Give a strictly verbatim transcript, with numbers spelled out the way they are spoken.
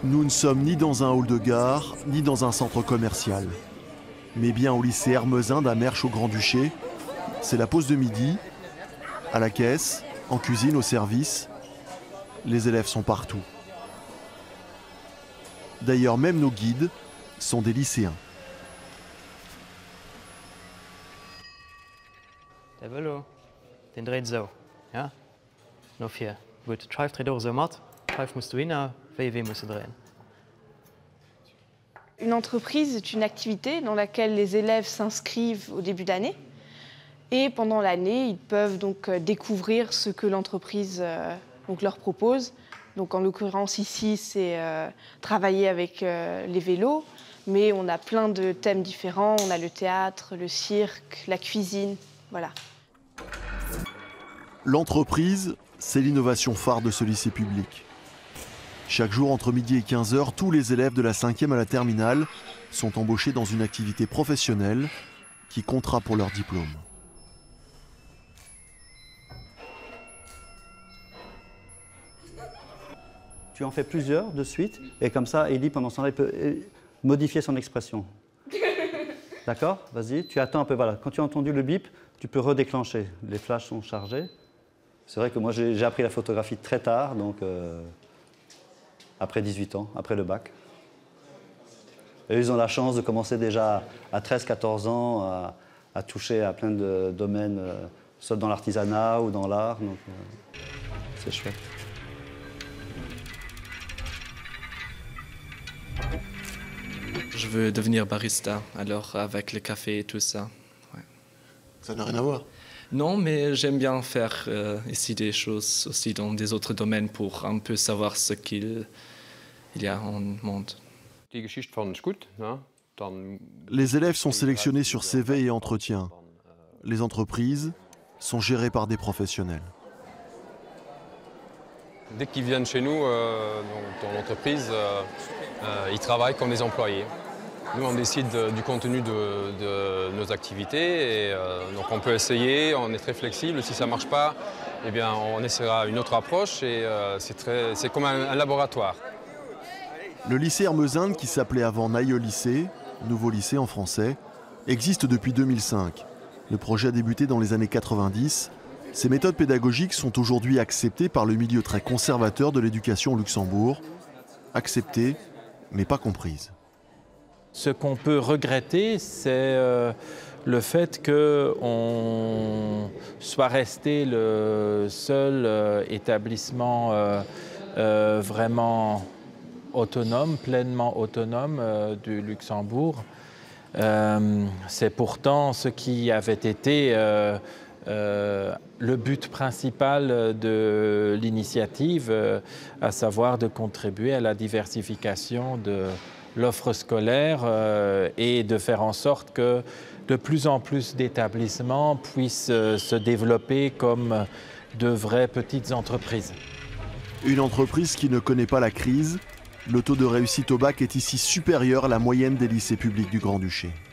Nous ne sommes ni dans un hall de gare, ni dans un centre commercial, mais bien au lycée Hermesin d'Amersch au Grand-Duché. C'est la pause de midi, à la caisse, en cuisine, au service. Les élèves sont partout. D'ailleurs, même nos guides sont des lycéens. Der Velo, den dreht so, ja? Noch vier. Gut, Drive dreht auch so matt. Drive musst du hin, V W musst du drehen. Une entreprise est une activité dans laquelle les élèves s'inscrivent au début d'année. Et pendant l'année, ils peuvent donc découvrir ce que l'entreprise euh, donc leur propose. Donc en l'occurrence ici, c'est euh, travailler avec euh, les vélos. Mais on a plein de thèmes différents. On a le théâtre, le cirque, la cuisine, voilà. L'entreprise, c'est l'innovation phare de ce lycée public. Chaque jour, entre midi et quinze heures, tous les élèves de la cinquième à la terminale sont embauchés dans une activité professionnelle qui comptera pour leur diplôme. Tu en fais plusieurs de suite, et comme ça, Ellie, pendant ce temps-là, il peut modifier son expression. D'accord? Vas-y, tu attends un peu. Voilà. Quand tu as entendu le bip, tu peux redéclencher. Les flashs sont chargés. C'est vrai que moi, j'ai appris la photographie très tard, donc euh, après dix-huit ans, après le bac. Et ils ont la chance de commencer déjà à treize quatorze ans à, à toucher à plein de domaines, euh, soit dans l'artisanat ou dans l'art. Donc euh, c'est chouette. Je veux devenir barista, alors avec le café et tout ça. Ouais. Ça n'a rien à voir. Non, mais j'aime bien faire euh, ici des choses aussi dans des autres domaines pour un peu savoir ce qu'il il y a en monde. Les élèves sont sélectionnés sur C V et entretien. Les entreprises sont gérées par des professionnels. Dès qu'ils viennent chez nous, euh, dans l'entreprise, euh, euh, ils travaillent comme des employés. Nous, on décide de, du contenu de, de nos activités, et euh, donc on peut essayer, on est très flexible. Si ça ne marche pas, eh bien, on essaiera une autre approche, et euh, c'est comme un, un laboratoire. Le lycée Hermesin, qui s'appelait avant Naïe Lycée, nouveau lycée en français, existe depuis deux mille cinq. Le projet a débuté dans les années quatre-vingt-dix. Ces méthodes pédagogiques sont aujourd'hui acceptées par le milieu très conservateur de l'éducation au Luxembourg. Acceptées, mais pas comprises. Ce qu'on peut regretter, c'est euh, le fait qu'on soit resté le seul euh, établissement euh, euh, vraiment autonome, pleinement autonome euh, du Luxembourg. Euh, c'est pourtant ce qui avait été euh, euh, le but principal de l'initiative, euh, à savoir de contribuer à la diversification de l'offre scolaire euh, et de faire en sorte que de plus en plus d'établissements puissent euh, se développer comme de vraies petites entreprises. Une entreprise qui ne connaît pas la crise, le taux de réussite au bac est ici supérieur à la moyenne des lycées publics du Grand-Duché.